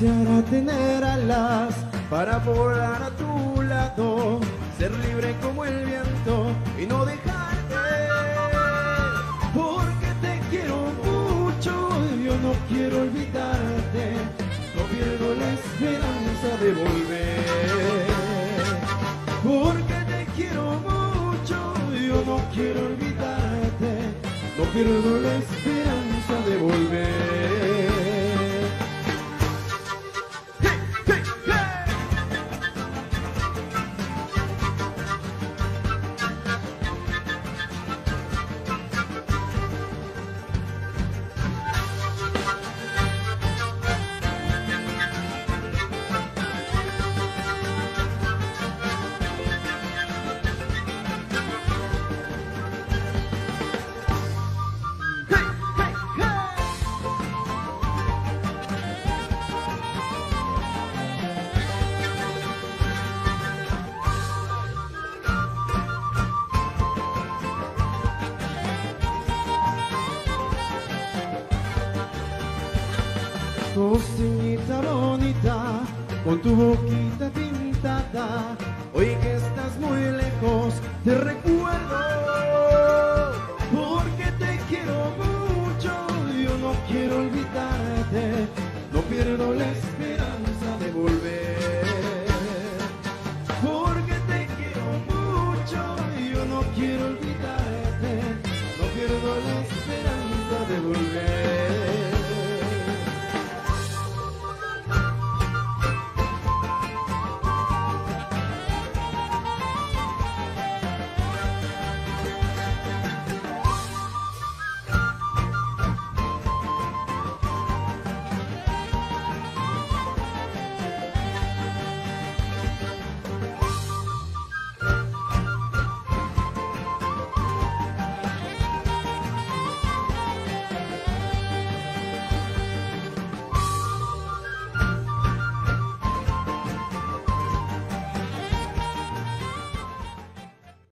Quisiera tener alas para volar a tu lado, ser libre como el viento y no dejarte, porque te quiero mucho, yo no quiero olvidarte, no pierdo la esperanza de volver, porque te quiero mucho, yo no quiero olvidarte, no pierdo la esperanza de volver. Cosita bonita, con tu boquita pintada, hoy que estás muy lejos te recuerdo, porque te quiero mucho, yo no quiero olvidarte, no pierdo la esperanza